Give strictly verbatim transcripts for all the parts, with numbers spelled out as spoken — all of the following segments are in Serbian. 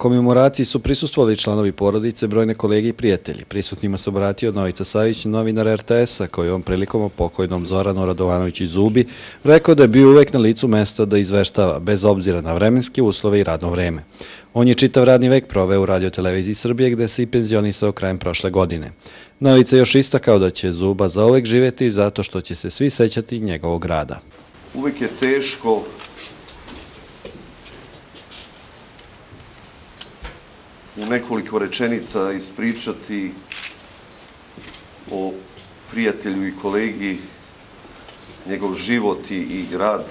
Komemoraciji su prisustvovali članovi porodice, brojne kolege i prijatelji. Prisutnima se obratio Novica Savić, novinar er te esa, koji je ovom prilikom o pokojnom Zoranu Radovanoviću Zubi rekao da je bio uvek na licu mesta da izveštava, bez obzira na vremenske uslove i radno vreme. On je čitav radni vek proveo u Radio-televiziji Srbije, gde se i penzionisao krajem prošle godine. Novica je još istakao da će Zuba zauvek živeti zato što će se svi sećati njegovog rada. Uvek je teško u nekoliko rečenica ispričati o prijatelju i kolegi, njegov život i rad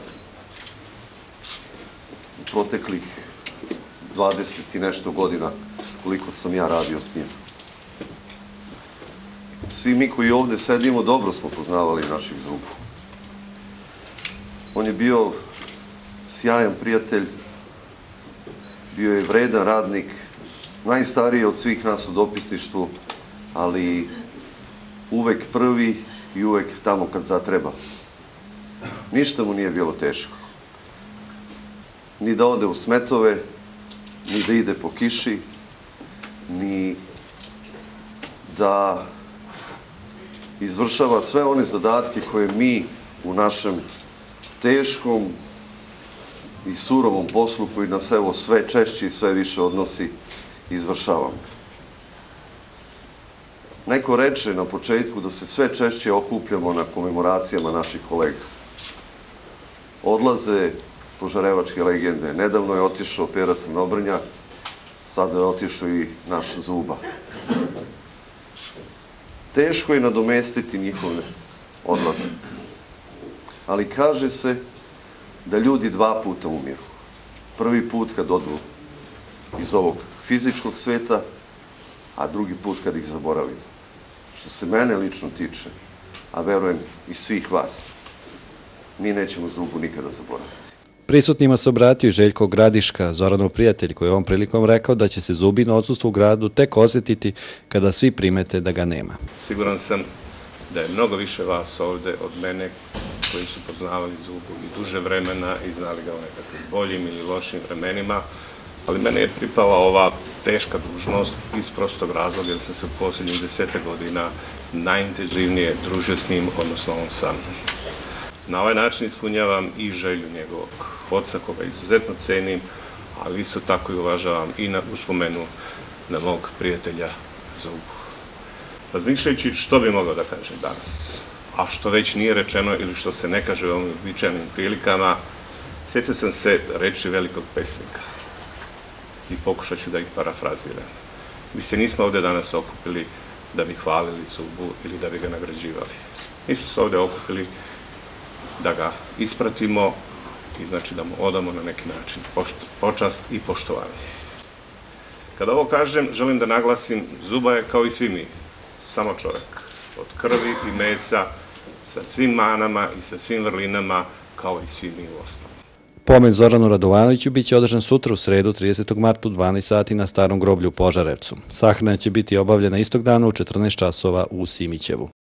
u proteklih dvadeset i nešto godina koliko sam ja radio s njim. Svi mi koji ovde sedimo dobro smo poznavali naših Zubu. On je bio sjajan prijatelj, bio je vredan radnik, najstariji od svih nas u dopisništvu, ali uvek prvi i uvek tamo kad zatreba. Ništa mu nije bilo teško. Ni da ode u smetove, ni da ide po kiši, ni da izvršava sve one zadatke koje mi u našem teškom i surovom poslu, koji nas evo sve češće i sve više odnosi, izvršavamo. Neko reče na početku da se sve češće okupljamo na komemoracijama naših kolega. Odlaze požarevačke legende. Nedavno je otišao Pera Crnobrnja, sada je otišao i naš Zuba. Teško je nadomestiti njihov odlazak. Ali kaže se da ljudi dva puta umiru. Prvi put kad odu iz ovog fizičkog sveta, a drugi put kad ih zaboravimo. Što se mene lično tiče, a verujem i svih vas, mi nećemo Zubu nikada zaboraviti. Prisutnima se obratio i Željko Gradiška, Zoranov prijatelj, koji je ovom prilikom rekao da će se Zubino odsustvo u gradu tek osjetiti kada svi primete da ga nema. Siguran sam da je mnogo više vas ovde od mene koji su poznavali Zubu i duže vremena i znali ga o nekakvim boljim ili lošim vremenima, ali mene je pripala ova teška dužnost iz prostog razloga jer sam se u posljednjih desete godina najintenzivnije družio s njim, odnosno on sam. Na ovaj način ispunjavam i želju njegovog oca, koga izuzetno cenim, ali isto tako i uvažavam i na uspomenu na mog prijatelja Zubu. Razmišljajući što bi mogao da kažem danas, a što već nije rečeno ili što se ne kaže u ovim uobičajenim prilikama, sjetio sam se reči velikog pesnika i pokušat ću da ih parafraziram. Mi se nismo ovde danas okupili da bi hvalili Zubu ili da bi ga nagrađivali. Mi smo se ovde okupili da ga ispratimo i znači da mu odamo na neki način počast i poštovanje. Kada ovo kažem, želim da naglasim, Zuba je kao i svi mi, samo čovek, od krvi i mesa, sa svim manama i sa svim vrlinama, kao i svi mi u osnovu. Pomen Zoranu Radovanoviću biće održan sutra u sredu tridesetog marta u dvanaest sati na Starom groblju u Požarevcu. Sahrana će biti obavljena istog dana u četrnaest časova u Simićevu.